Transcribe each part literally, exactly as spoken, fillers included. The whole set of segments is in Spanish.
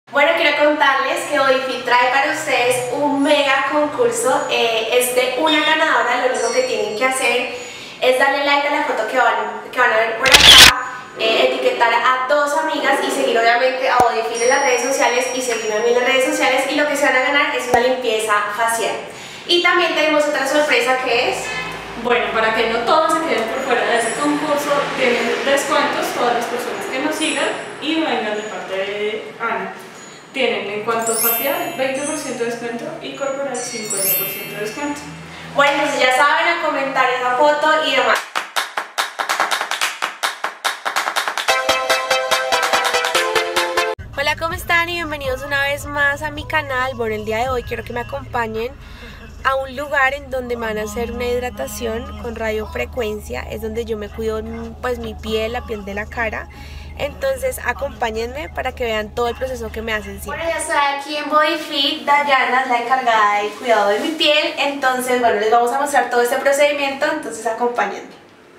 Bueno, quiero contarles que Bodyfit trae para ustedes un mega concurso. Eh, es de una ganadora. Lo único que tienen que hacer es darle like a la foto que van, que van a ver por acá, eh, etiquetar a dos amigas y seguir obviamente a Bodyfit en las redes sociales y seguirme a mí en las redes sociales, y lo que se van a ganar es una limpieza facial. Y también tenemos otra sorpresa que es... Bueno, para que no todos se queden por fuera de ese concurso, tienen descuentos todas las personas que nos sigan y vengan de parte de Ana. Tienen en cuanto facial veinte por ciento de descuento y corporal cincuenta por ciento de descuento. Bueno, entonces ya saben, a comentar esa foto y demás. Hola, ¿cómo están? Y bienvenidos una vez más a mi canal. Bueno, el día de hoy quiero que me acompañen a un lugar en donde me van a hacer una hidratación con radiofrecuencia. Es donde yo me cuido pues mi piel, la piel de la cara. Entonces acompáñenme para que vean todo el proceso que me hacen siempre. Bueno, ya estoy aquí en Bodyfit. Dayana es la encargada del cuidado de mi piel. Entonces, bueno, les vamos a mostrar todo este procedimiento. Entonces acompáñenme.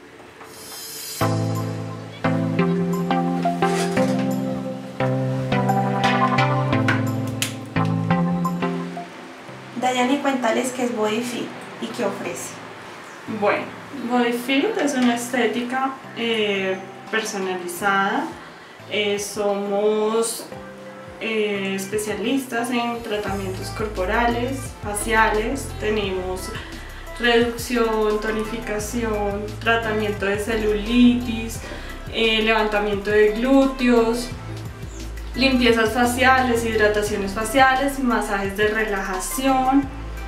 Dayana, y cuéntales qué es Bodyfit y qué ofrece. Bueno, Bodyfit es una estética eh, personalizada. Eh, somos eh, especialistas en tratamientos corporales, faciales. Tenemos reducción, tonificación, tratamiento de celulitis, eh, levantamiento de glúteos, limpiezas faciales, hidrataciones faciales, masajes de relajación.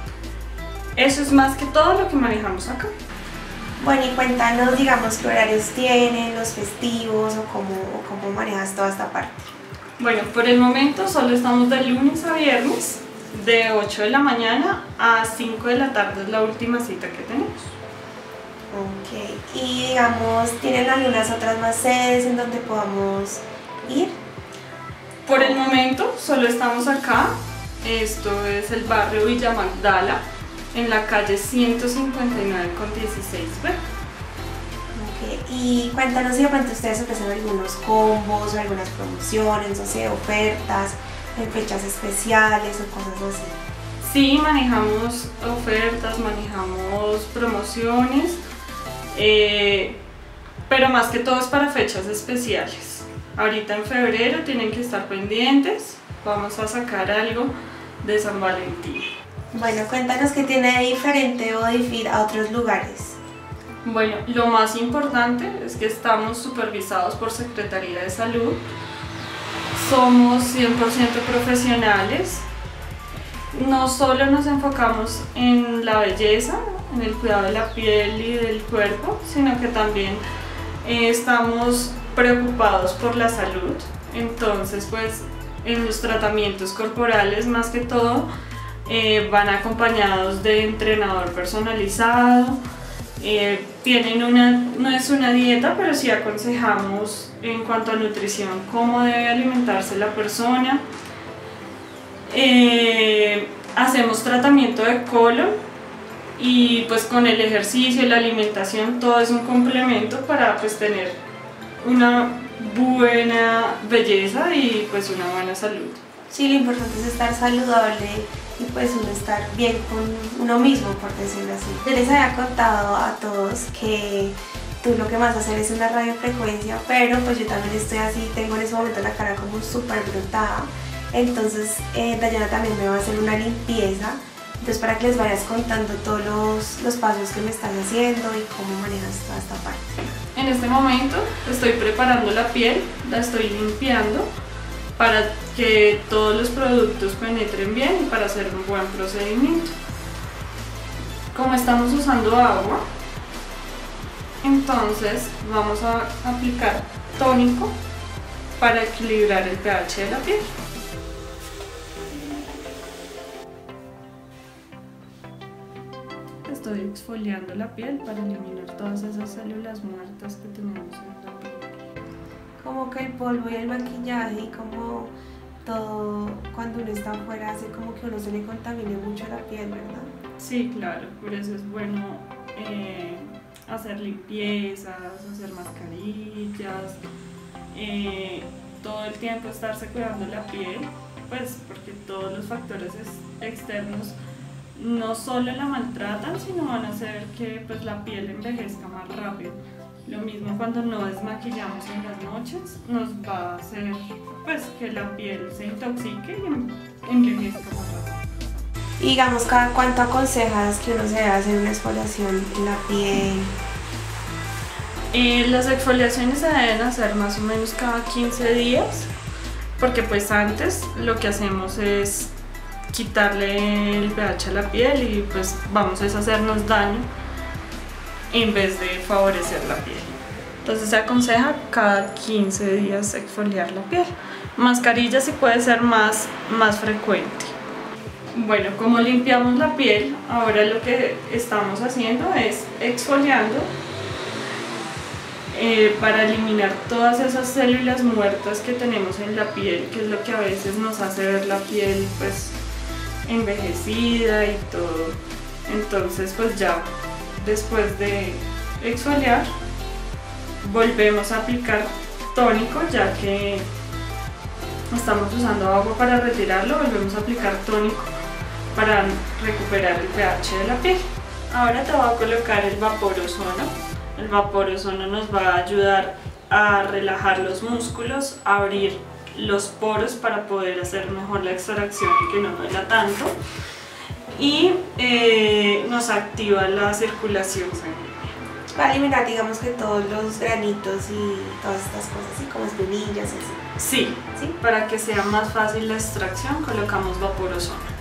Eso es más que todo lo que manejamos acá. Bueno, y cuéntanos, digamos, qué horarios tienen, los festivos, o cómo, o cómo manejas toda esta parte. Bueno, por el momento solo estamos de lunes a viernes, de ocho de la mañana a cinco de la tarde, es la última cita que tenemos. Ok, y digamos, ¿tienen algunas otras más sedes en donde podamos ir? Por el momento solo estamos acá. Esto es el barrio Villa Magdala, en la calle ciento cincuenta y nueve con dieciséis B. Ok, y cuéntanos si de pronto ustedes ofrecen algunos combos o algunas promociones, no sé, ofertas en fechas especiales o cosas así. Sí, manejamos ofertas, manejamos promociones, eh, pero más que todo es para fechas especiales. Ahorita en febrero tienen que estar pendientes, vamos a sacar algo de San Valentín. Bueno, cuéntanos qué tiene de diferente Bodyfit a otros lugares. Bueno, lo más importante es que estamos supervisados por Secretaría de Salud, somos cien por ciento profesionales, no solo nos enfocamos en la belleza, en el cuidado de la piel y del cuerpo, sino que también eh, estamos preocupados por la salud. Entonces, pues en los tratamientos corporales más que todo eh, van acompañados de entrenador personalizado. Eh, tienen una, no es una dieta, pero sí aconsejamos en cuanto a nutrición cómo debe alimentarse la persona. Eh, hacemos tratamiento de colon y pues con el ejercicio y la alimentación todo es un complemento para pues tener una buena belleza y pues una buena salud. Sí, lo importante es estar saludable y pues uno estar bien con uno mismo, por decirlo así. Yo les había contado a todos que tú lo que vas a hacer es una radiofrecuencia, pero pues yo también estoy así, tengo en ese momento la cara como súper brotada. Entonces eh, Dayana también me va a hacer una limpieza. Entonces, para que les vayas contando todos los, los pasos que me estás haciendo y cómo manejas toda esta parte. En este momento estoy preparando la piel, la estoy limpiando para que todos los productos penetren bien y para hacer un buen procedimiento. Como estamos usando agua, entonces vamos a aplicar tónico para equilibrar el pH de la piel. Estoy exfoliando la piel para eliminar todas esas células muertas que tenemos en la piel. Como que el polvo y el maquillaje y como todo cuando uno está afuera hace como que uno se le contamine mucho la piel, ¿verdad? Sí, claro, por eso es bueno eh, hacer limpiezas, hacer mascarillas, eh, todo el tiempo estarse cuidando la piel pues porque todos los factores externos no solo la maltratan, sino van a hacer que pues la piel envejezca más rápido. Lo mismo cuando no desmaquillamos en las noches, nos va a hacer pues que la piel se intoxique y envejezca más rápido. Y digamos, ¿cada cuánto aconsejas que uno se debe hacer una exfoliación en la piel? Eh, las exfoliaciones se deben hacer más o menos cada quince días, porque pues antes lo que hacemos es quitarle el pH a la piel y pues vamos a hacernos daño en vez de favorecer la piel. Entonces se aconseja cada quince días exfoliar la piel. Mascarilla sí puede ser más, más frecuente. Bueno, como limpiamos la piel, ahora lo que estamos haciendo es exfoliando eh, para eliminar todas esas células muertas que tenemos en la piel, que es lo que a veces nos hace ver la piel pues envejecida y todo. Entonces pues ya después de exfoliar volvemos a aplicar tónico, ya que estamos usando agua para retirarlo, volvemos a aplicar tónico para recuperar el pH de la piel. Ahora te voy a colocar el vapor ozono. El vapor ozono nos va a ayudar a relajar los músculos, a abrir los poros para poder hacer mejor la extracción y que no duela tanto, y eh, nos activa la circulación sanguínea. Para eliminar, digamos, que todos los granitos y todas estas cosas, así como espinillas y así. Sí, ¿Sí? Para que sea más fácil la extracción colocamos vapor ozono.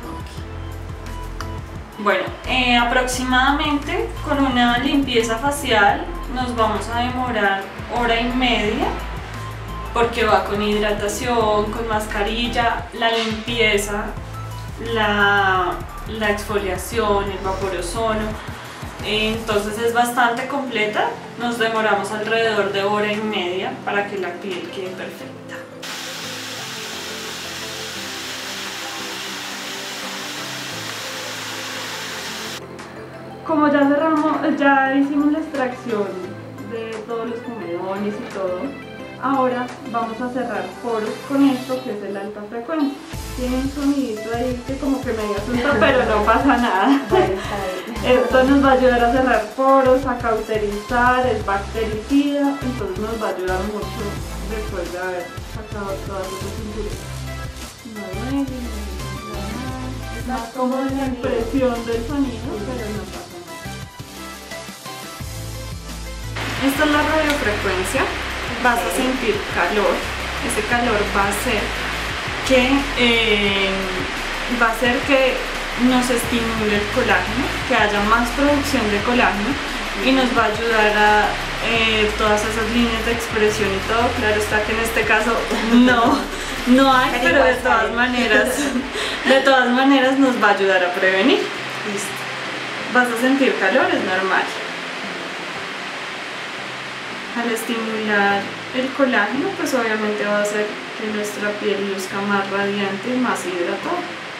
Bueno, eh, aproximadamente con una limpieza facial nos vamos a demorar hora y media, porque va con hidratación, con mascarilla, la limpieza, la, la exfoliación, el vapor ozono. Entonces es bastante completa, nos demoramos alrededor de hora y media para que la piel quede perfecta. Como ya cerramos, ya hicimos la extracción de todos los comedones y todo, ahora vamos a cerrar poros con esto que es el alta frecuencia. Tiene un sonidito ahí que como que medio asusta, pero no pasa nada. Esto nos va a ayudar a cerrar poros, a cauterizar, es bactericida, entonces nos va a ayudar mucho después de haber sacado todas esas impurezas. No duele, no duele nada. Es más como la impresión del sonido, pero no pasa nada. Esta es la radiofrecuencia, vas a sentir calor, ese calor va a hacer que, eh, va a hacer que nos estimule el colágeno, que haya más producción de colágeno y nos va a ayudar a eh, todas esas líneas de expresión y todo. Claro está que en este caso no, no hay, pero de todas maneras, de todas maneras nos va a ayudar a prevenir. Listo. Vas a sentir calor, es normal. Al estimular el colágeno, pues obviamente va a hacer que nuestra piel luzca más radiante y más hidratada.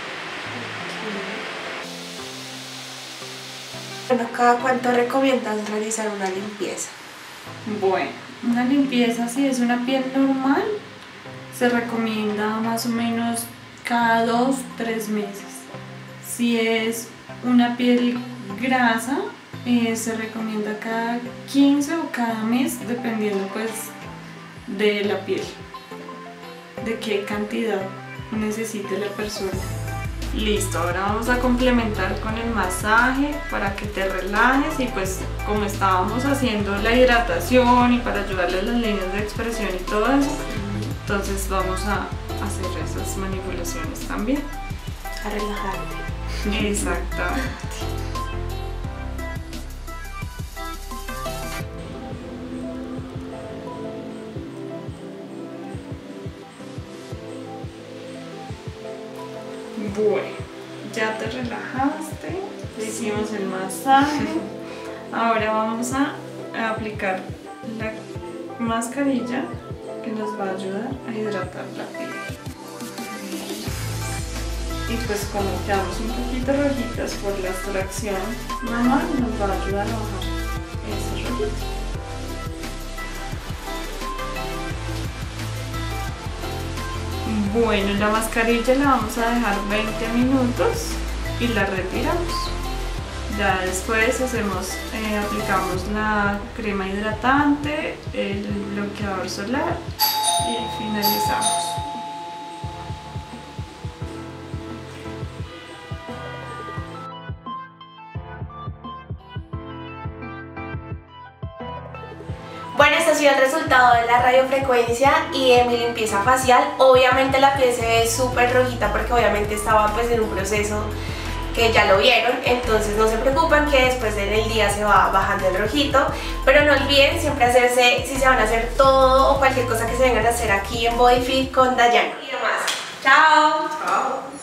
Bueno, ¿cada cuánto recomiendas realizar una limpieza? Bueno, una limpieza, si es una piel normal, se recomienda más o menos cada dos, tres meses. Si es una piel grasa, eh, se recomienda cada quince o cada mes, dependiendo pues de la piel, de qué cantidad necesite la persona. Listo, ahora vamos a complementar con el masaje para que te relajes y pues como estábamos haciendo la hidratación y para ayudarle a las líneas de expresión y todo eso, entonces vamos a hacer esas manipulaciones también. A relajarte. Exactamente. Bueno, ya te relajaste, le hicimos el masaje, ahora vamos a aplicar la mascarilla que nos va a ayudar a hidratar la piel. Y pues como quedamos un poquito rojitas por la extracción normal, nos va a ayudar a bajar ese rojito. Bueno, la mascarilla la vamos a dejar veinte minutos y la retiramos. Ya después hacemos, eh, aplicamos la crema hidratante, el bloqueador solar y finalizamos. Bueno, este ha sido el resultado de la radiofrecuencia y de mi limpieza facial. Obviamente la piel se ve súper rojita porque obviamente estaba pues en un proceso que ya lo vieron, entonces no se preocupen que después del día se va bajando el rojito, pero no olviden siempre hacerse, si se van a hacer todo o cualquier cosa que se vengan a hacer aquí en Bodyfit con Dayana. Y demás. Chao. Chao.